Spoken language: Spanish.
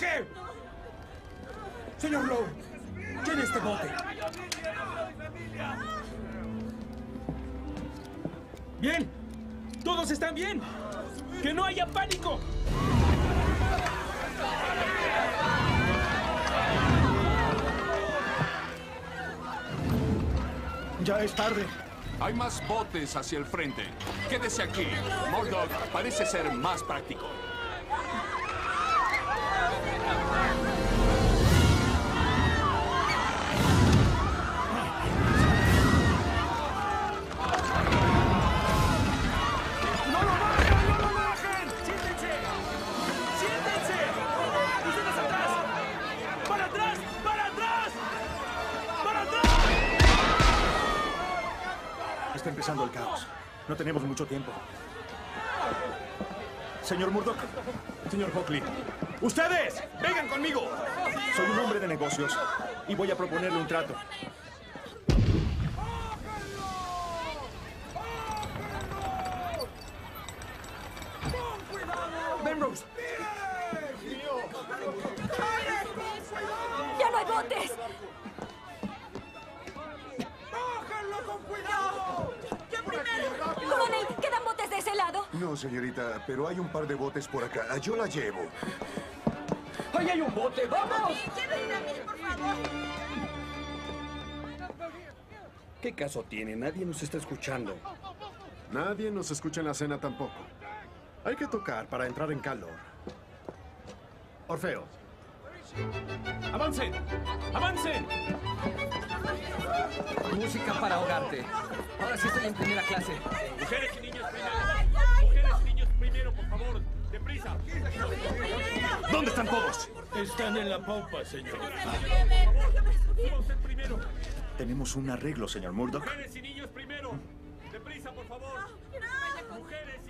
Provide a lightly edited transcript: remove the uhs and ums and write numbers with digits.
¡Deje! Señor Lowe, llene este bote. Bien. Todos están bien. ¡Que no haya pánico! Ya es tarde. Hay más botes hacia el frente. Quédese aquí. Murdoch parece ser más práctico. Está empezando el caos. No tenemos mucho tiempo. Señor Murdoch. Señor Hockley. ¡Ustedes! ¡Vengan conmigo! Soy un hombre de negocios y voy a proponerle un trato. ¡Penrose! ¡Ya no hay botes! ¡Coronel! ¿Quedan botes de ese lado? No, señorita, pero hay un par de botes por acá. Yo la llevo. ¡Ahí hay un bote! ¡Vamos! por favor! ¿Qué caso tiene? Nadie nos está escuchando. Nadie nos escucha en la cena tampoco. Hay que tocar para entrar en calor. Orfeo. ¡Avancen! ¡Avancen! Música para ahogarte. Ahora sí estoy en primera clase. Mujeres y niños primero. Mujeres y niños primero, por favor. ¡Deprisa! ¿Dónde están todos? Están en la popa, señor. Primero. Tenemos un arreglo, señor Murdoch. Mujeres y niños primero. Deprisa, por favor. Mujeres